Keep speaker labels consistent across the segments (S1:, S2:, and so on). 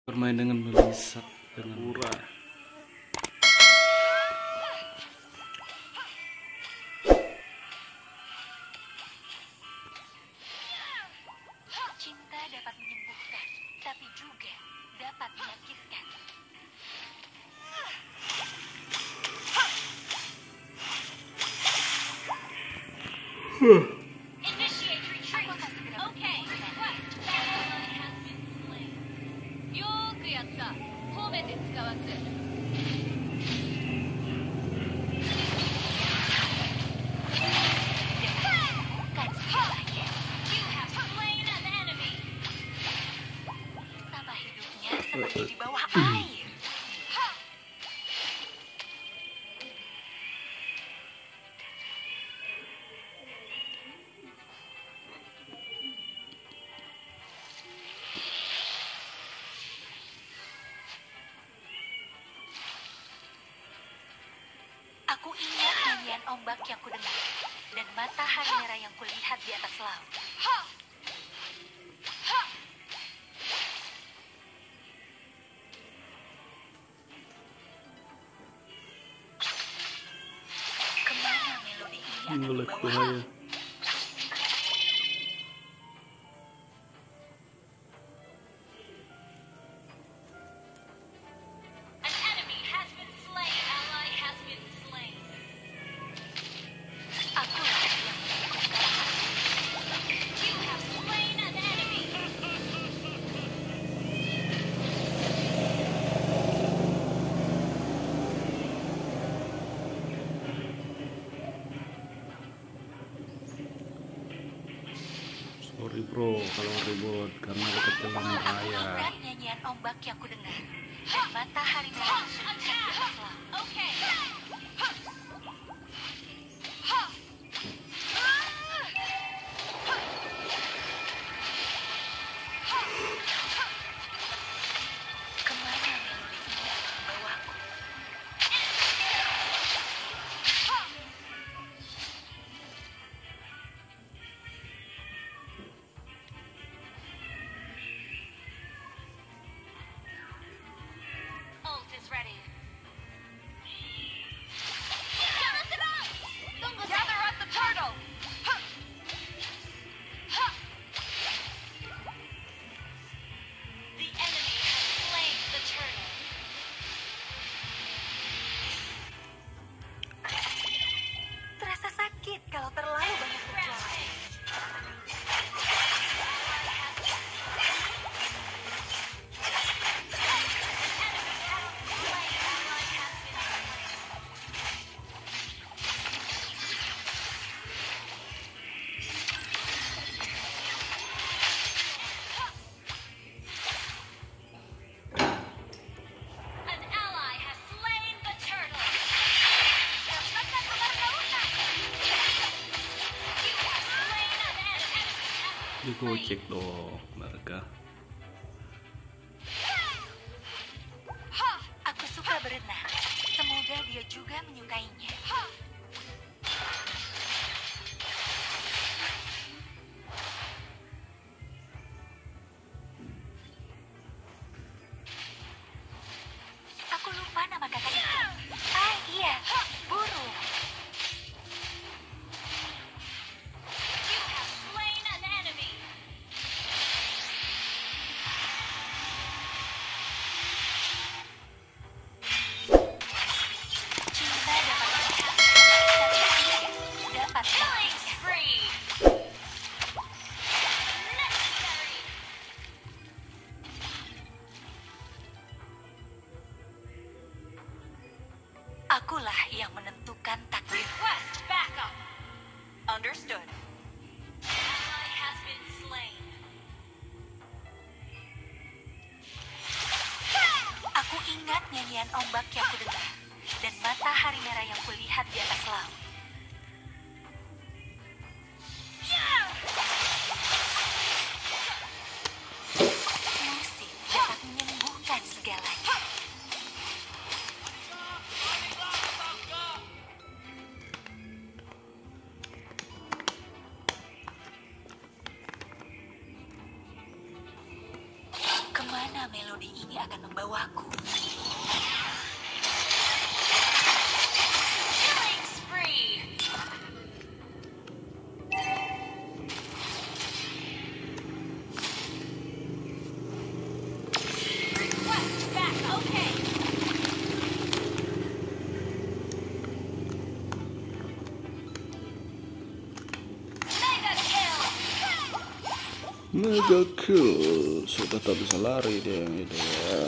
S1: Bermain dengan Melisa dengan
S2: Pura.
S3: Cinta dapat menyembuhkan, tapi juga dapat menyakitkan. Initiate retreat. Okay. Request. Ally has been slain. よーくやった。褒めて使わす。Bukan segalanya. You have slain an enemy. Sama hidupnya seperti di bawah air. Aku ingat nyanyian ombak yang kudengar dan matahari merah yang kulihat di atas laut. Kemana melodi ini akan
S2: Melek
S3: membawa
S2: bahaya.
S3: aku? An enemy has been slain. Ally has been slain. Akulah yang melakukan. You have slain an enemy.
S2: Sorry bro kalau ribut karena kekejalan
S3: Aku
S2: raya.
S3: ingat nyanyian ombak yang kudengar dan matahari merah yang kulihat di atas laut. Kemana melodi ini akan membawaku? Ult is ready. Jangan serang! Tunggu, gather up the turtle. The enemy has slain the turtle. Terasa sakit kalau terlalu banyak berjalan. An ally has slain the turtle. Dapatkan keluar lautan. You have slain an enemy.
S2: Digocek dong mereka.
S3: Aku suka berenang. Semoga dia juga menyukainya. Aku lupa nama kakak itu. Ah iya, burung. You have slain an enemy. Cinta dapat menyehatkan, tapi tidak dapat killing spree. Necessary. Akulah yang menentukan takdir. Request backup. Understood. Ally has been slain. Aku ingat nyanyian ombak yang kudengar dan matahari merah yang kulihat di atas laut. Musik dapat menyembuhkan segalanya. Kemana melodi
S4: Lebih ini akan membawaku.
S3: Killing spree. Request back. Okay. Mega kill.
S2: Mega kill. Sudah tak bisa lari dia yang itu ya.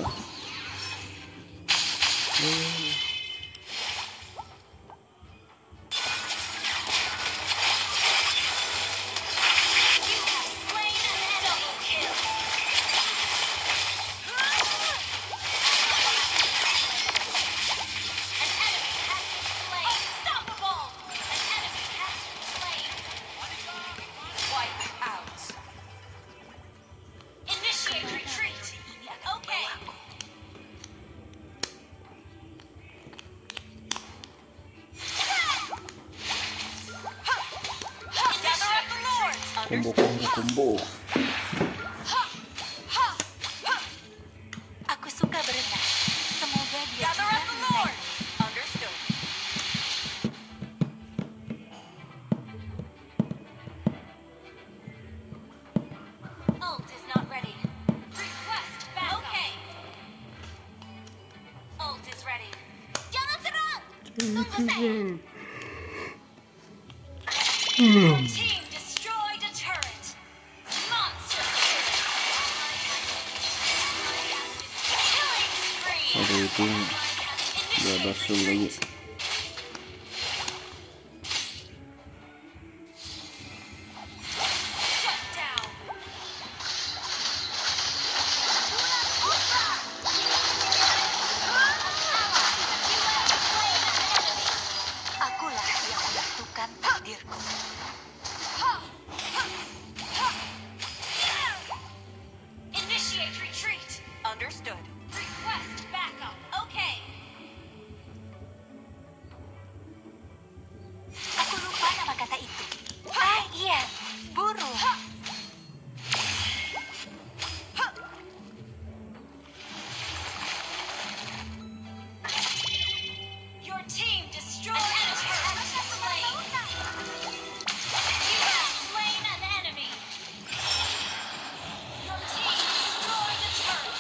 S3: You have slain an enemy. Kill. An enemy has been slain. Unstoppable. An enemy has been slain.
S4: Wipe out.
S3: Initiate retreat.
S4: Ini akan
S3: Okay.
S4: membawaku.
S3: Gather up the lords.
S2: Combo.
S4: Aku suka berenang. Semoga dia
S3: Gather
S4: juga
S3: up the
S4: mengenai.
S3: lords. Understood. Ult is not ready. Request back. Okay. Ult is ready. Jangan serang. Tunggu saya. Your team destroyed a turret. Monster kill. Killing spree.
S2: Ada itu udah bersul lagi.
S3: Shut down.
S4: Akulah yang menentukan takdirku.
S3: Initiate retreat.
S4: Understood.
S3: Request backup. Okay.
S4: Aku lupa nama kata itu. Ah, iya. Burung.
S3: Your team destroyed a turret. Slain. You have slain an enemy. Your team destroyed a turret.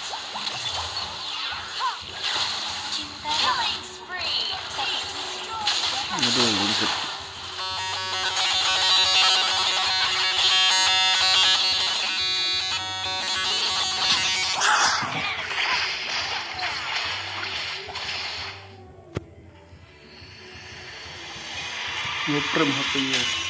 S4: Cinta
S3: Killing spree.
S2: Aduh, lingkup. Ngeprem HP-nya.